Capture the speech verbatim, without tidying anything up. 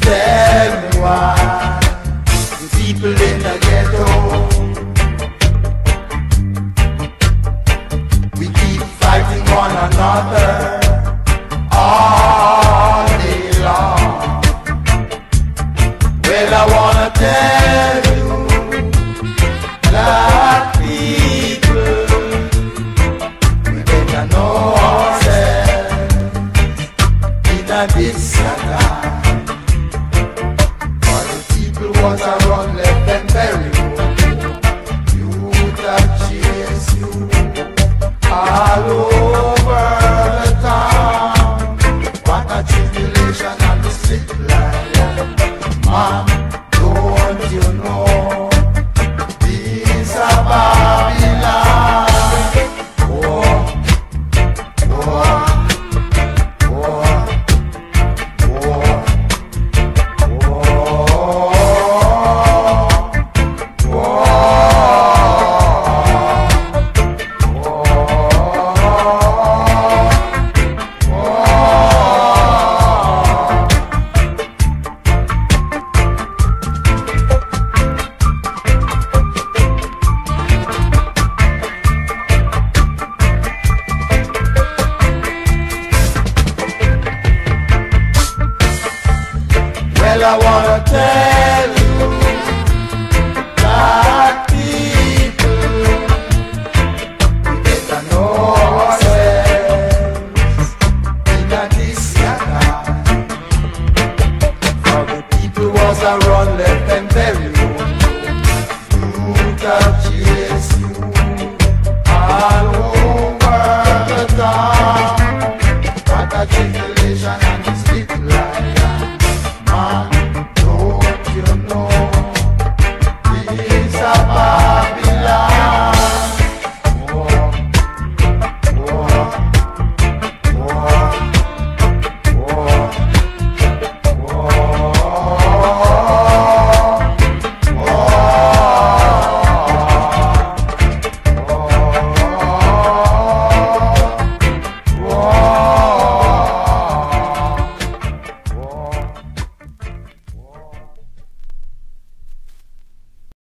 tell me why the people in the ghetto, we keep fighting one another all day long. Well, I wanna tell you, black people, we better know ourselves in a this time. For the people was a run left and bury you, you that chase you all over the town. What a tribulation and the sick life. Man, don't you know this a Babylon? Oh, oh, oh, oh, well, I wanna tell you, black people, we better know ourselves in a this time. For the people was a run left and bury you, you got